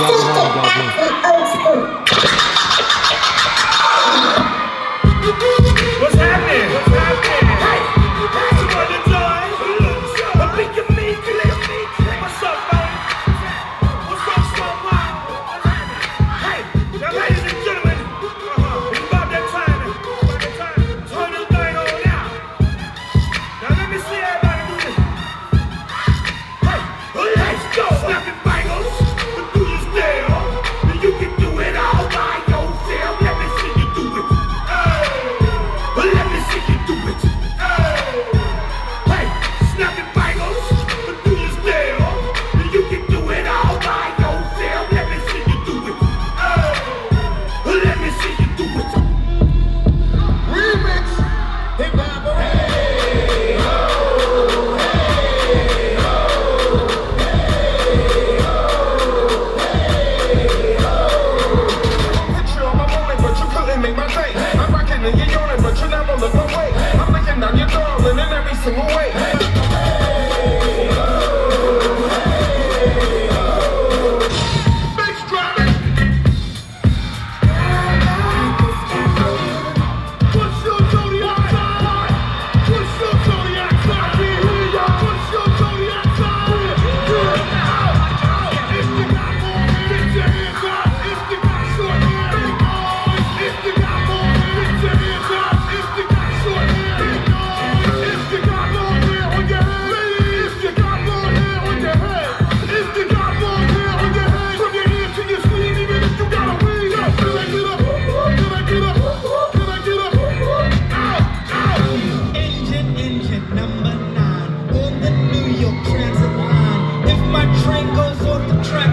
What's happening? Hey, you want to join? I think you mean what's up, man? What's up, Smoke? Hey, now ladies and gentlemen, it's about that time. Turn this thing on out. Now let me see everybody do this. Hey, let's go. Snapping bangles, but do you still? You can do it all by yourself. Let me see you do it. Let me see you do it. Hey, snapping bangles, but do you still? You can do it all by yourself. Let me see you do it. Let me see you do it. Remix. Hip hop. Hey ho, hey ho, hey ho, hey ho. Picture on my moment, but you couldn't make my day. I'm rocking and you're yawning, but you never look away. I'm looking down your darling in every single way. Bass drop. Push your zodiac side. Push your zodiac side. Push your zodiac side. Out. If you got more, get your hands up. If you got short hair, big noise. If you got more, get your hands up. If you got short hair, big noise. If you got more hair on your head, ladies. If you got more hair on your head. If you got more hair on your head, from your hand to your sleeve, even if you got a wing. Can I get up? Can I get up? Can I get up? Out. Engine number 9 on the New York Transit line. If my train goes off the track,